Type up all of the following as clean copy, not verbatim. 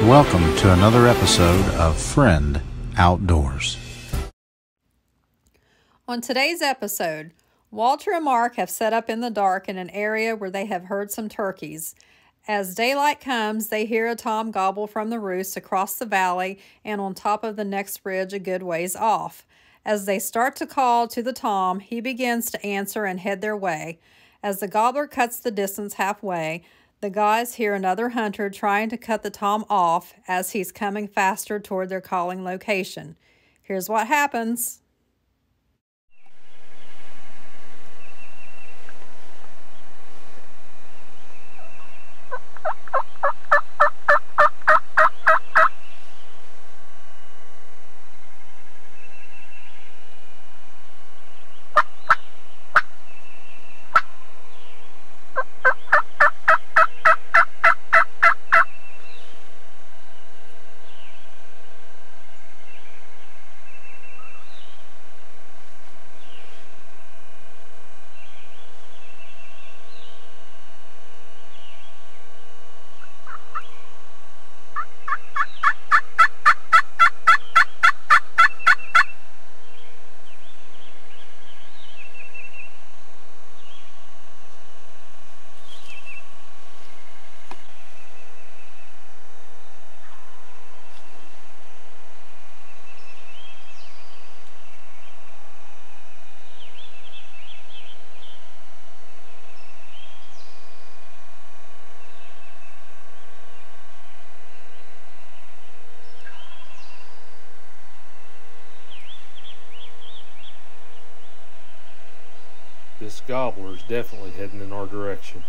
welcome to another episode of Friend Outdoors. On today's episode, Walter and Mark have set up in the dark in an area where they have heard some turkeys. As daylight comes, they hear a tom gobble from the roost across the valley and on top of the next ridge a good ways off. As they start to call to the tom, he begins to answer and head their way. As the gobbler cuts the distance halfway, the guys hear another hunter trying to cut the tom off as he's coming faster toward their calling location. Here's what happens. This gobbler is definitely heading in our direction.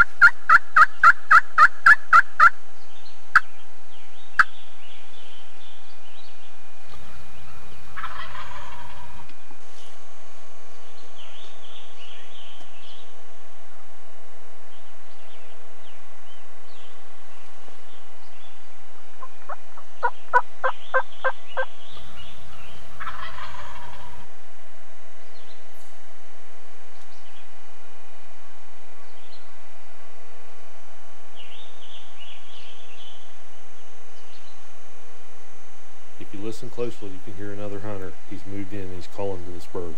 If you listen closely, you can hear another hunter. He's moved in and he's calling to this bird.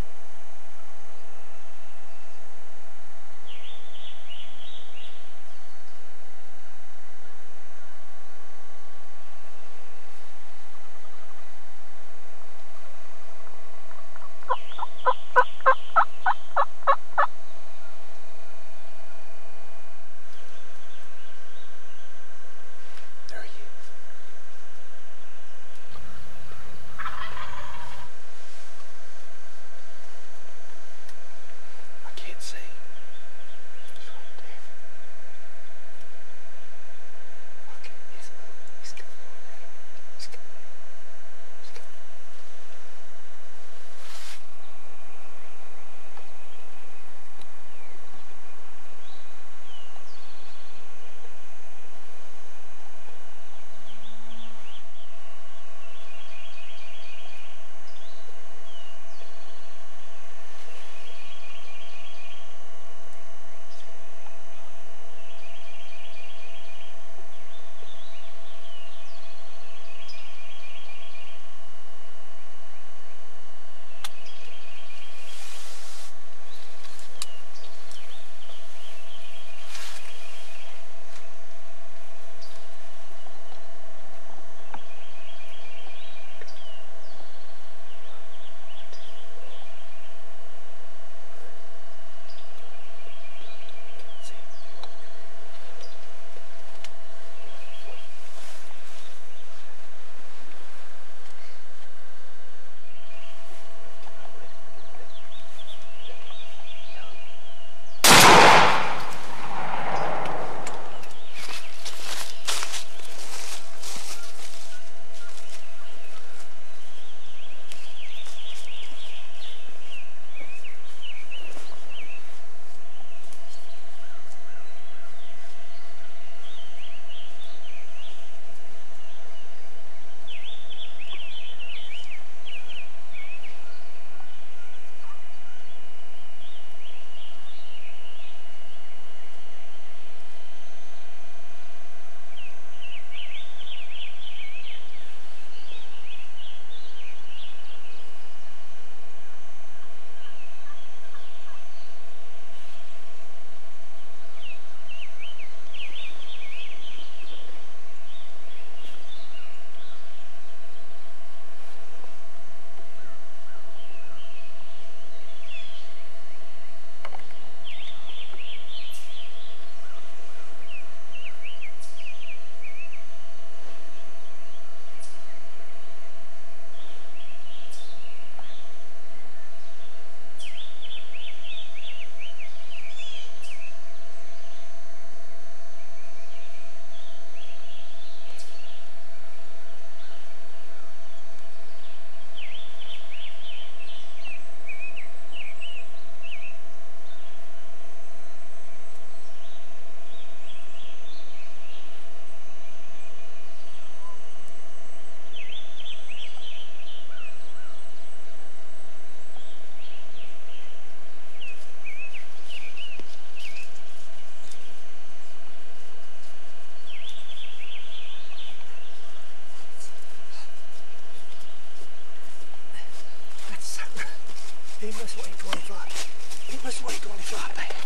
He must weigh 25. He must weigh 25, man.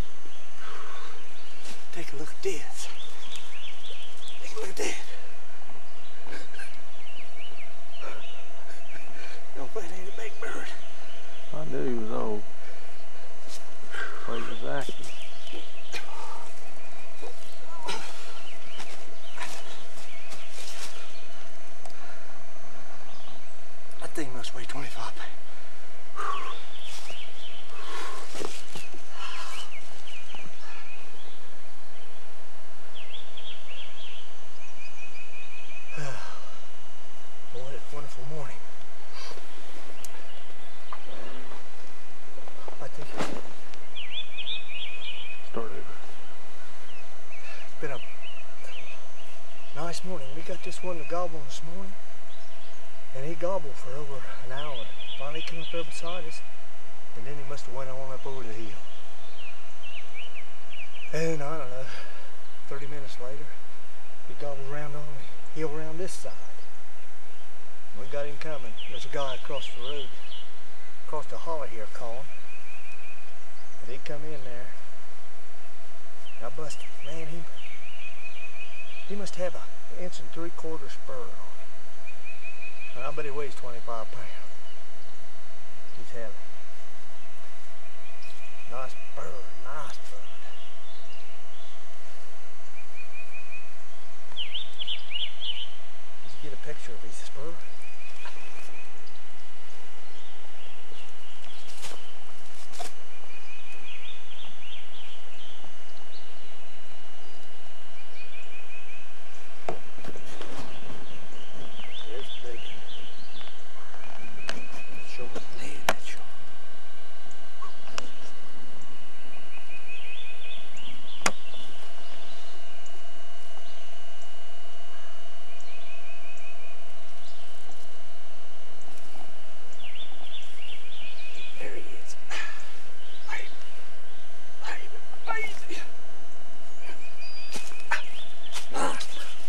Take a look at this. Take a look at that. Don't think ain't a big bird. I knew he was old. Well, he was active. That thing must weigh 25, man. wonderful morning. I think Started. it's been a nice morning. We got this one to gobble this morning, and he gobbled for over an hour. Finally came up there beside us, and then he must have went on up over the hill. And I don't know, 30 minutes later, he gobbled around on the hill around this side. We got him coming. There's a guy across the road, across the hollow here calling. And he come in there. And I busted. Man, he must have an 1 3/4 spur on him. And I bet he weighs 25 pounds. He's heavy. Nice bird, nice bird. Did you get a picture of his spur? There's the big one. Sure. Man, that's sharp. There he is. Baby. Nice.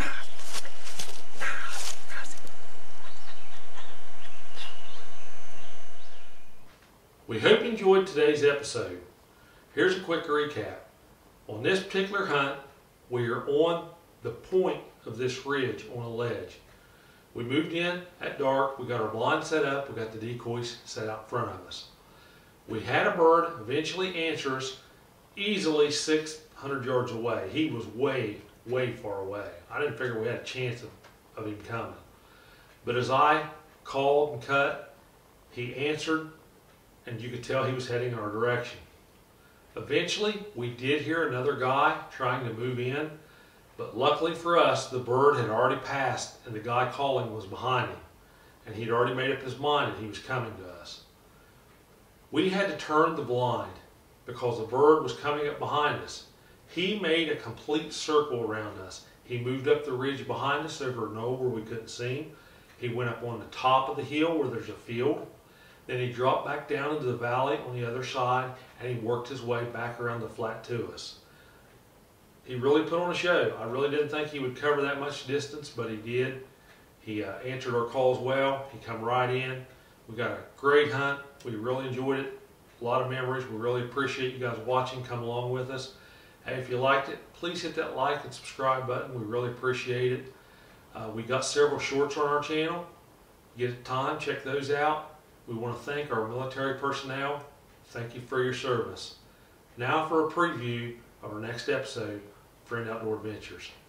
We hope you enjoyed today's episode. Here's a quick recap. On this particular hunt, we are on the point of this ridge on a ledge. We moved in at dark, we got our blind set up, we got the decoys set out in front of us. We had a bird eventually answer us easily 600 yards away. He was way far away. I didn't figure we had a chance of him coming. But as I called and cut, he answered, and you could tell he was heading in our direction. Eventually, we did hear another guy trying to move in, but luckily for us, the bird had already passed and the guy calling was behind him, and he'd already made up his mind that he was coming to us. We had to turn the blind because the bird was coming up behind us. He made a complete circle around us. He moved up the ridge behind us over a knoll where we couldn't see him. He went up on the top of the hill where there's a field. Then he dropped back down into the valley on the other side, and he worked his way back around the flat to us. He really put on a show. I really didn't think he would cover that much distance, but he did. He answered our calls well. He come right in. We got a great hunt. We really enjoyed it. A lot of memories. We really appreciate you guys watching. Come along with us. Hey, if you liked it, please hit that like and subscribe button. We really appreciate it. We got several shorts on our channel. Get time, check those out. We want to thank our military personnel. Thank you for your service. Now for a preview of our next episode, Friend Outdoor Adventures.